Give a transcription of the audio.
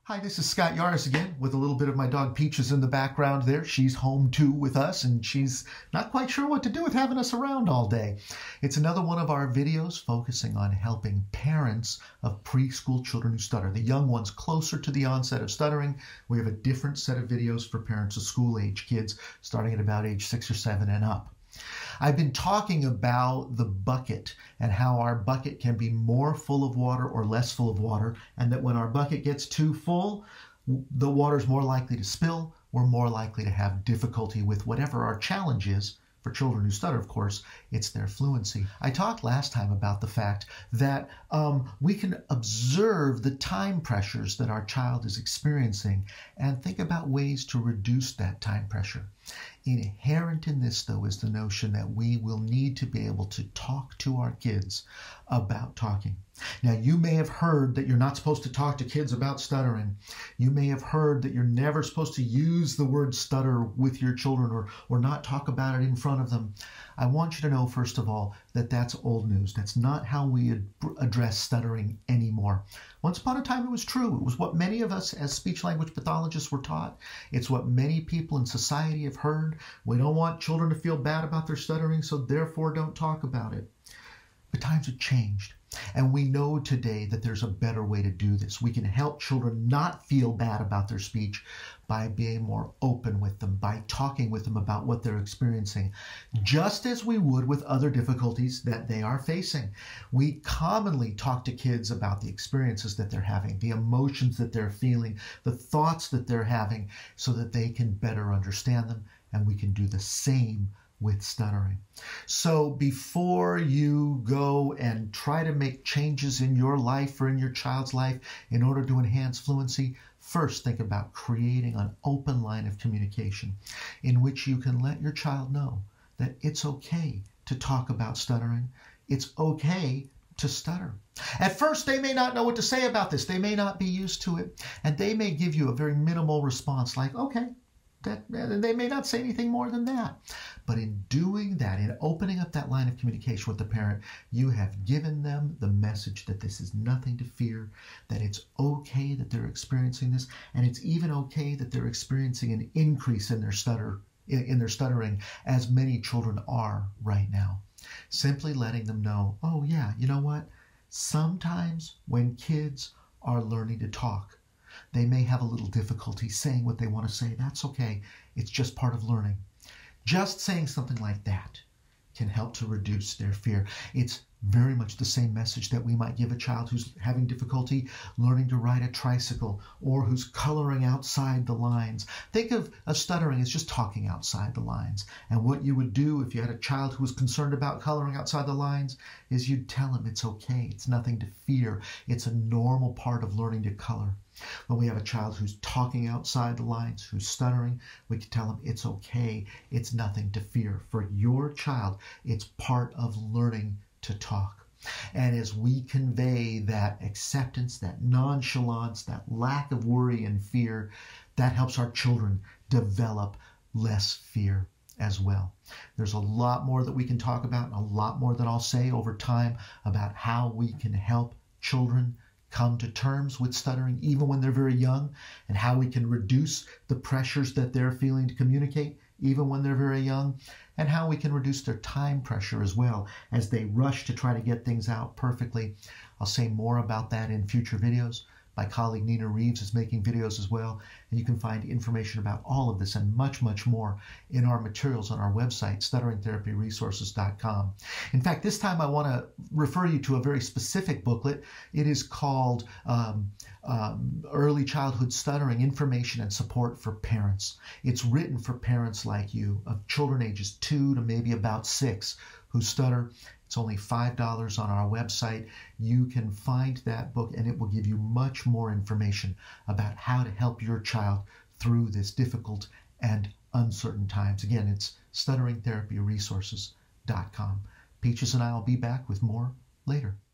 Hi, this is Scott Yaris again with a little bit of my dog Peaches in the background there. She's home too with us and she's not quite sure what to do with having us around all day. It's another one of our videos focusing on helping parents of preschool children who stutter, the young ones closer to the onset of stuttering. We have a different set of videos for parents of school age kids starting at about age 6 or 7 and up. I've been talking about the bucket and how our bucket can be more full of water or less full of water, and that when our bucket gets too full, the water is more likely to spill. We're more likely to have difficulty with whatever our challenge is. For children who stutter, of course, it's their fluency. I talked last time about the fact that we can observe the time pressures that our child is experiencing and think about ways to reduce that time pressure. Inherent in this, though, is the notion that we will need to be able to talk to our kids about talking. Now, you may have heard that you're not supposed to talk to kids about stuttering. You may have heard that you're never supposed to use the word stutter with your children or not talk about it in front of them. I want you to know, first of all, that that's old news. That's not how we address stuttering anymore. Once upon a time, it was true. It was what many of us as speech-language pathologists were taught. It's what many people in society have heard. We don't want children to feel bad about their stuttering, so therefore don't talk about it. But times have changed. And we know today that there's a better way to do this. We can help children not feel bad about their speech by being more open with them, by talking with them about what they're experiencing, just as we would with other difficulties that they are facing. We commonly talk to kids about the experiences that they're having, the emotions that they're feeling, the thoughts that they're having, so that they can better understand them, and we can do the same with stuttering. So before you go and try to make changes in your life or in your child's life in order to enhance fluency, first think about creating an open line of communication in which you can let your child know that it's okay to talk about stuttering. It's okay to stutter. At first, they may not know what to say about this. They may not be used to it, and they may give you a very minimal response like, okay. They may not say anything more than that. But in doing that, in opening up that line of communication with the parent, you have given them the message that this is nothing to fear, that it's okay that they're experiencing this, and it's even okay that they're experiencing an increase in their stuttering, as many children are right now. Simply letting them know, oh yeah, you know what? Sometimes when kids are learning to talk, they may have a little difficulty saying what they want to say. That's okay. It's just part of learning. Just saying something like that can help to reduce their fear. It's very much the same message that we might give a child who's having difficulty learning to ride a tricycle or who's coloring outside the lines. Think of stuttering as just talking outside the lines. And what you would do if you had a child who was concerned about coloring outside the lines is you'd tell him it's okay. It's nothing to fear. It's a normal part of learning to color. When we have a child who's talking outside the lines, who's stuttering, we can tell them it's okay. It's nothing to fear. For your child, it's part of learning to talk. And as we convey that acceptance, that nonchalance, that lack of worry and fear, that helps our children develop less fear as well. There's a lot more that we can talk about, and a lot more that I'll say over time about how we can help children come to terms with stuttering even when they're very young, and how we can reduce the pressures that they're feeling to communicate even when they're very young, and how we can reduce their time pressure as well as they rush to try to get things out perfectly. I'll say more about that in future videos. My colleague Nina Reeves is making videos as well, and you can find information about all of this and much, much more in our materials on our website, stutteringtherapyresources.com. In fact, this time I want to refer you to a very specific booklet. It is called Early Childhood Stuttering, Information and Support for Parents. It's written for parents like you of children ages 2 to maybe about 6 who stutter. It's only $5 on our website. You can find that book, and it will give you much more information about how to help your child through this difficult and uncertain times. Again, it's stutteringtherapyresources.com. Peaches and I will be back with more later.